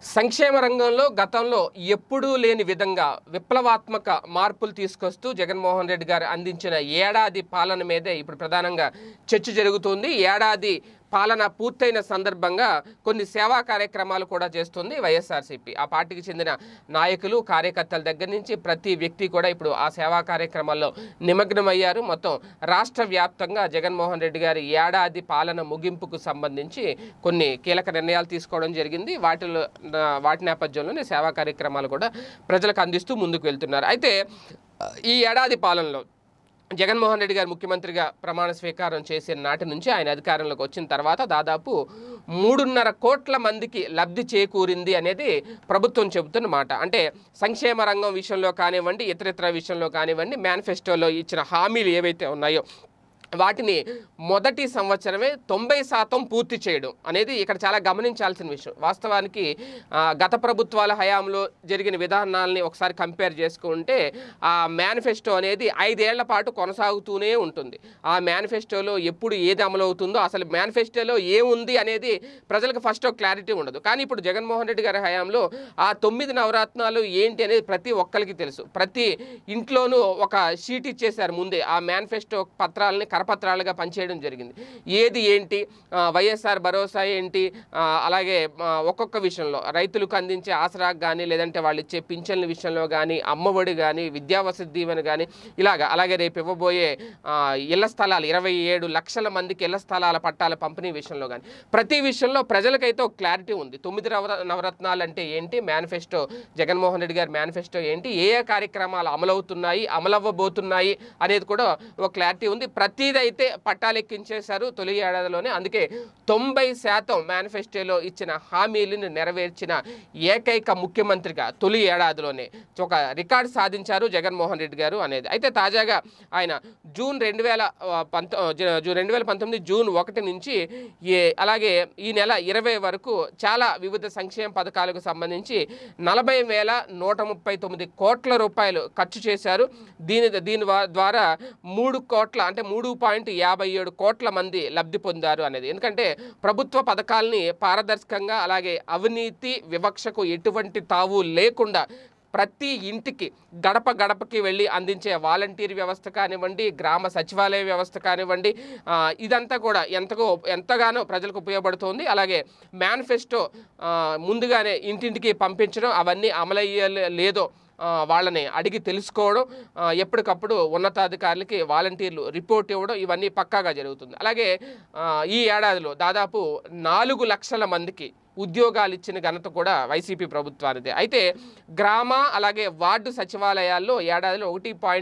సంక్షేమ రంగంలో గతంలో ఎప్పుడూ లేని విధంగా విప్లవాత్మక మార్పులు తీసుకొస్తూ జగన్మోహన్ రెడ్డి గారు అందించిన ఏడాది పాలన మీదే ఇప్పుడు ప్రధానంగా చర్చ జరుగుతుంది. ఏడాది పాలన పూర్తయిన సందర్భంగా కొన్ని సేవా కార్యక్రమాలు కూడా చేస్తుంది వైఎస్ఆర్సీపీ. ఆ పార్టీకి చెందిన నాయకులు, కార్యకర్తల దగ్గర నుంచి ప్రతి వ్యక్తి కూడా ఇప్పుడు ఆ సేవా కార్యక్రమాల్లో నిమగ్నమయ్యారు. మొత్తం రాష్ట్ర వ్యాప్తంగా జగన్మోహన్ రెడ్డి గారి ఏడాది పాలన ముగింపుకు సంబంధించి కొన్ని కీలక నిర్ణయాలు తీసుకోవడం జరిగింది. వాటి నేపథ్యంలోనే సేవా కార్యక్రమాలు కూడా ప్రజలకు అందిస్తూ ముందుకు వెళ్తున్నారు. అయితే ఈ ఏడాది పాలనలో జగన్మోహన్ రెడ్డి గారు ముఖ్యమంత్రిగా ప్రమాణ స్వీకారం చేసిన నాటి నుంచి ఆయన అధికారంలోకి వచ్చిన తర్వాత దాదాపు 3.5 కోట్ల మందికి లబ్ధి చేకూరింది అనేది ప్రభుత్వం చెబుతున్న మాట. అంటే సంక్షేమ రంగం విషయంలో కానివ్వండి, ఇతరితర విషయంలో కానివ్వండి, మేనిఫెస్టోలో ఇచ్చిన హామీలు ఏవైతే ఉన్నాయో వాటిని మొదటి సంవత్సరమే 90% పూర్తి చేయడం అనేది ఇక్కడ చాలా గమనించాల్సిన విషయం. వాస్తవానికి గత ప్రభుత్వాల హయాంలో జరిగిన విధానాలని ఒకసారి కంపేర్ చేసుకుంటే ఆ మేనిఫెస్టో అనేది 5 ఏళ్ల పాటు కొనసాగుతూనే ఉంటుంది. ఆ మేనిఫెస్టోలో ఎప్పుడు ఏది అమలవుతుందో, అసలు మేనిఫెస్టోలో ఏముంది అనేది ప్రజలకు ఫస్ట్ ఒక క్లారిటీ ఉండదు. కానీ ఇప్పుడు జగన్మోహన్ రెడ్డి గారి హయాంలో ఆ 9 నవరత్నాలు ఏంటి అనేది ప్రతి ఒక్కరికి తెలుసు. ప్రతి ఇంట్లోనూ ఒక షీట్ ఇచ్చేశారు ముందే. ఆ మేనిఫెస్టో పత్రాలని కరపత్రాలుగా పనిచేయడం జరిగింది. ఏది ఏంటి, వైఎస్ఆర్ భరోసా ఏంటి, అలాగే ఒక్కొక్క విషయంలో రైతులకు అందించే ఆసరాకు కానీ, లేదంటే వాళ్ళు ఇచ్చే పింఛన్ల విషయంలో కానీ, అమ్మఒడి కానీ, విద్యావసతి దీవెన కానీ, అలాగే రేపు ఇవ్వబోయే ఇళ్ల స్థలాలు 27 లక్షల మందికి ఇళ్ల స్థలాల పట్టాల పంపిణీ విషయంలో కానీ ప్రతి విషయంలో ప్రజలకైతే ఒక క్లారిటీ ఉంది. 9 నవరత్నాలు అంటే ఏంటి, మేనిఫెస్టో జగన్మోహన్ రెడ్డి గారి మేనిఫెస్టో ఏంటి, ఏ కార్యక్రమాలు అమలవుతున్నాయి, అమలవ్వబోతున్నాయి అనేది కూడా ఒక క్లారిటీ ఉంది. ప్రతిదైతే పట్టాలెక్కించేశారు తొలి ఏడాదిలోనే. అందుకే 90% మేనిఫెస్టోలో ఇచ్చిన హామీలను నెరవేర్చిన ఏకైక ముఖ్యమంత్రిగా తొలి ఏడాదిలోనే ఒక రికార్డు సాధించారు జగన్మోహన్ రెడ్డి గారు అనేది. అయితే తాజాగా ఆయన జూన్ 2019 జూన్ 1 నుంచి అలాగే ఈ నెల 20 వరకు చాలా వివిధ సంక్షేమ పథకాలకు సంబంధించి 40,139 కోట్ల రూపాయలు ఖర్చు చేశారు. దీని ద్వారా 3 కోట్ల అంటే 3.57 కోట్ల మంది లబ్ధి పొందారు అనేది. ఎందుకంటే ప్రభుత్వ పథకాలని పారదర్శకంగా, అలాగే అవినీతి వివక్షకు ఎటువంటి తావు లేకుండా ప్రతి ఇంటికి గడప గడపకి వెళ్ళి అందించే వాలంటీర్ వ్యవస్థ కానివ్వండి, గ్రామ సచివాలయ వ్యవస్థ కానివ్వండి, ఇదంతా కూడా ఎంతగానో ప్రజలకు ఉపయోగపడుతుంది. అలాగే మేనిఫెస్టో ముందుగానే ఇంటింటికి పంపించడం, అవన్నీ అమలయ్యలేదో వాళ్ళని అడిగి తెలుసుకోవడం, ఎప్పటికప్పుడు ఉన్నతాధికారులకి వాలంటీర్లు రిపోర్ట్ ఇవ్వడం, ఇవన్నీ పక్కాగా జరుగుతుంది. అలాగే ఈ ఏడాదిలో దాదాపు 4 లక్షల మందికి ఉద్యోగాలు ఇచ్చిన ఘనత కూడా వైసీపీ ప్రభుత్వానిదే. అయితే గ్రామ అలాగే వార్డు సచివాలయాల్లో ఏడాదిలో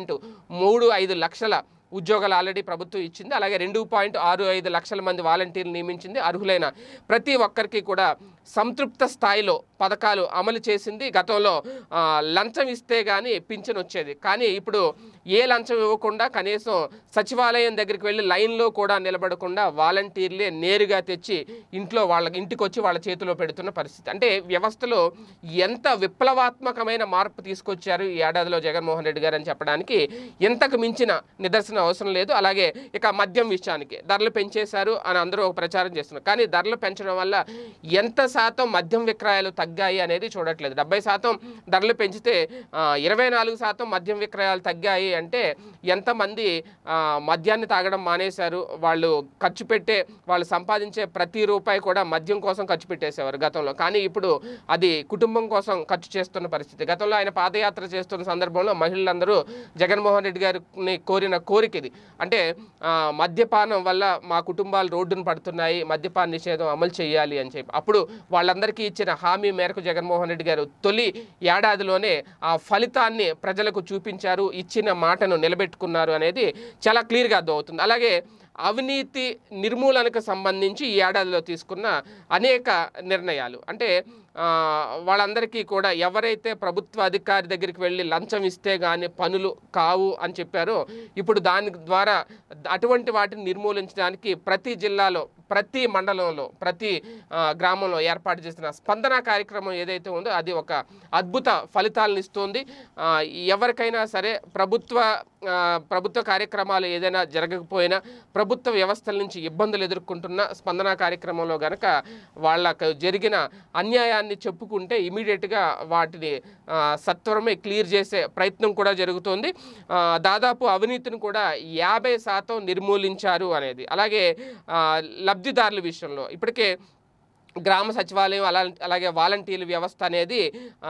1.35 లక్షల ఉద్యోగాలు ఆల్రెడీ ప్రభుత్వం ఇచ్చింది. అలాగే 2.65 లక్షల మంది వాలంటీర్లు నియమించింది. అర్హులైన ప్రతి ఒక్కరికి కూడా సంతృప్త స్థాయిలో పథకాలు అమలు చేసింది. గతంలో లంచం ఇస్తే కానీ పింఛన్ వచ్చేది, కానీ ఇప్పుడు ఏ లంచం ఇవ్వకుండా కనీసం సచివాలయం దగ్గరికి వెళ్ళి లైన్లో కూడా నిలబడకుండా వాలంటీర్లే నేరుగా తెచ్చి ఇంటికి వచ్చి వాళ్ళ చేతిలో పెడుతున్న పరిస్థితి. అంటే వ్యవస్థలో ఎంత విప్లవాత్మకమైన మార్పు తీసుకొచ్చారు ఈ ఏడాదిలో జగన్మోహన్ రెడ్డి గారు అని చెప్పడానికి ఎంతకు మించిన నిదర్శనం అవసరం లేదు. అలాగే ఇక మద్యం విషయానికి ధరలు పెంచేశారు అని అందరూ ఒక ప్రచారం చేస్తున్నారు. కానీ ధరలు పెంచడం వల్ల ఎంత శాతం మద్యం విక్రయాలు తగ్గాయి అనేది చూడట్లేదు. 70% ధరలు పెంచితే 24% మద్యం విక్రయాలు తగ్గాయి అంటే ఎంతమంది మద్యాన్ని తాగడం మానేశారు. వాళ్ళు సంపాదించే ప్రతి రూపాయి కూడా మద్యం కోసం ఖర్చు పెట్టేసేవారు గతంలో. కానీ ఇప్పుడు అది కుటుంబం కోసం ఖర్చు చేస్తున్న పరిస్థితి. గతంలో ఆయన పాదయాత్ర చేస్తున్న సందర్భంలో మహిళలందరూ జగన్మోహన్ రెడ్డి గారిని కోరిన కోరిక ఇది. అంటే మద్యపానం వల్ల మా కుటుంబాలు రోడ్డును పడుతున్నాయి, మద్యపాన నిషేధం అమలు చేయాలి అని చెప్పి అప్పుడు వాళ్ళందరికీ ఇచ్చిన హామీ మేరకు జగన్మోహన్ రెడ్డి గారు తొలి ఏడాదిలోనే ఆ ఫలితాన్ని ప్రజలకు చూపించారు, ఇచ్చిన మాటను నిలబెట్టుకున్నారు అనేది చాలా క్లియర్గా అర్థమవుతుంది. అలాగే అవినీతి నిర్మూలనకు సంబంధించి ఈ ఏడాదిలో తీసుకున్న అనేక నిర్ణయాలు, అంటే వాళ్ళందరికీ కూడా ఎవరైతే ప్రభుత్వ అధికారి దగ్గరికి వెళ్ళి లంచం ఇస్తే కానీ పనులు కావు అని చెప్పారో ఇప్పుడు దాని ద్వారా అటువంటి వాటిని నిర్మూలించడానికి ప్రతి జిల్లాలో, ప్రతి మండలంలో, ప్రతి గ్రామంలో ఏర్పాటు చేసిన స్పందన కార్యక్రమం ఏదైతే ఉందో అది ఒక అద్భుత ఫలితాలను ఇస్తుంది. ఎవరికైనా సరే ప్రభుత్వ ప్రభుత్వ కార్యక్రమాలు ఏదైనా జరగకపోయినా ప్రభుత్వ వ్యవస్థల నుంచి ఇబ్బందులు ఎదుర్కొంటున్న స్పందన కార్యక్రమంలో గనక వాళ్ళకు జరిగిన అన్యాయాన్ని చెప్పుకుంటే ఇమీడియట్గా వాటిని సత్వరమే క్లియర్ చేసే ప్రయత్నం కూడా జరుగుతోంది. దాదాపు అవినీతిని కూడా 50% నిర్మూలించారు అనేది. అలాగే లబ్ధిదారుల విషయంలో ఇప్పటికే గ్రామ సచివాలయం అలాగే వాలంటీర్ల వ్యవస్థ అనేది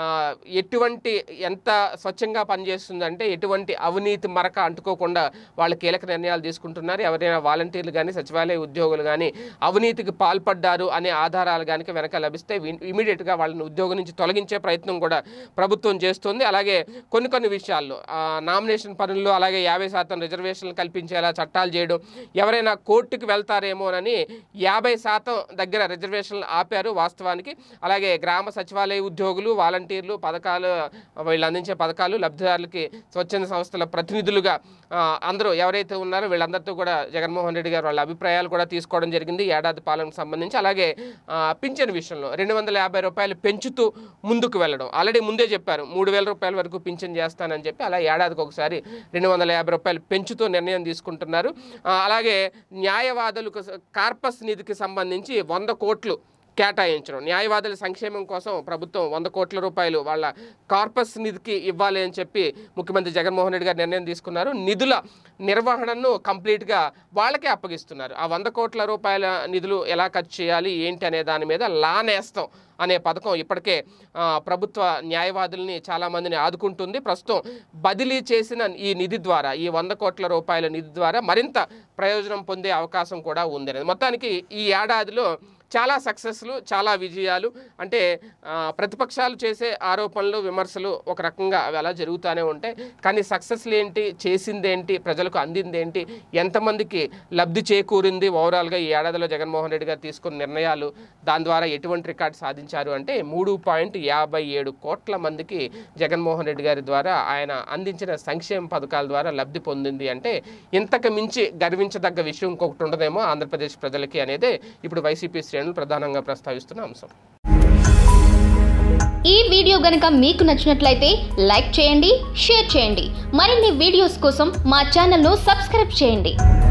ఎంత స్వచ్ఛంగా పనిచేస్తుందంటే ఎటువంటి అవినీతి మరక అంటుకోకుండా వాళ్ళు కీలక నిర్ణయాలు తీసుకుంటున్నారు. ఎవరైనా వాలంటీర్లు కానీ సచివాలయ ఉద్యోగులు కానీ అవినీతికి పాల్పడ్డారు అనే ఆధారాలు కనుక వెనక లభిస్తే ఇమీడియట్గా వాళ్ళని ఉద్యోగం నుంచి తొలగించే ప్రయత్నం కూడా ప్రభుత్వం చేస్తుంది. అలాగే కొన్ని విషయాల్లో నామినేషన్ పనుల్లో అలాగే 50% రిజర్వేషన్లు కల్పించేలా చట్టాలు చేయడం, ఎవరైనా కోర్టుకు వెళ్తారేమోనని 50% దగ్గర రిజర్వేషన్లు ఆపారు వాస్తవానికి. అలాగే గ్రామ సచివాలయ ఉద్యోగులు వాలంటీర్లు పథకాలు వీళ్ళు అందించే పథకాలు లబ్ధిదారులకి స్వచ్ఛంద సంస్థల ప్రతినిధులుగా అందరూ ఎవరైతే ఉన్నారో వీళ్ళందరితో కూడా జగన్మోహన్ రెడ్డి గారు వాళ్ళ అభిప్రాయాలు కూడా తీసుకోవడం జరిగింది ఏడాది పాలనకు సంబంధించి. అలాగే పింఛన్ విషయంలో 250 రూపాయలు పెంచుతూ ముందుకు వెళ్ళడం, ఆల్రెడీ ముందే చెప్పారు 3000 రూపాయల వరకు పింఛన్ చేస్తానని చెప్పి అలా ఏడాదికి ఒకసారి 250 రూపాయలు పెంచుతూ నిర్ణయం తీసుకుంటున్నారు. అలాగే న్యాయవాదులకు కార్పస్ నిధికి సంబంధించి 100 కోట్లు కేటాయించడం, న్యాయవాదుల సంక్షేమం కోసం ప్రభుత్వం 100 కోట్ల రూపాయలు వాళ్ళ కార్పస్ నిధికి ఇవ్వాలి అని చెప్పి ముఖ్యమంత్రి జగన్మోహన్ రెడ్డి గారు నిర్ణయం తీసుకున్నారు. నిధుల నిర్వహణను కంప్లీట్గా వాళ్ళకే అప్పగిస్తున్నారు. ఆ 100 కోట్ల రూపాయల నిధులు ఎలా ఖర్చు చేయాలి ఏంటి అనే దాని మీద లా నేస్తం అనే పథకం ఇప్పటికే ప్రభుత్వ న్యాయవాదుల్ని చాలామందిని ఆదుకుంటుంది. ప్రస్తుతం బదిలీ చేసిన ఈ నిధి ద్వారా ఈ 100 కోట్ల రూపాయల నిధి ద్వారా మరింత ప్రయోజనం పొందే అవకాశం కూడా ఉంది. మొత్తానికి ఈ ఏడాదిలో చాలా సక్సెస్లు చాలా విజయాలు. అంటే ప్రతిపక్షాలు చేసే ఆరోపణలు విమర్శలు ఒక రకంగా అవి అలా జరుగుతూనే ఉంటాయి. కానీ సక్సెస్లు ఏంటి, చేసిందేంటి, ప్రజలకు అందిందేంటి, ఎంతమందికి లబ్ధి చేకూరింది ఓవరాల్గా ఈ ఏడాదిలో జగన్మోహన్ రెడ్డి గారు తీసుకున్న నిర్ణయాలు, దాని ద్వారా ఎటువంటి రికార్డు సాధించారు అంటే 3.57 కోట్ల మందికి జగన్మోహన్ రెడ్డి గారి ద్వారా ఆయన అందించిన సంక్షేమ పథకాల ద్వారా లబ్ధి పొందింది. అంటే ఇంతకు మించి గర్వించదగ్గ విషయం ఇంకొకటి ఉండదేమో ఆంధ్రప్రదేశ్ ప్రజలకి అనేదే ఇప్పుడు వైసీపీ ప్రధానంగా ప్రస్తావిస్తున్న అంశం. ఈ వీడియో గనుక మీకు నచ్చినట్లయితే లైక్ చేయండి, షేర్ చేయండి. మరిన్ని వీడియోస్ కోసం మా ఛానల్ను సబ్స్క్రైబ్ చేయండి.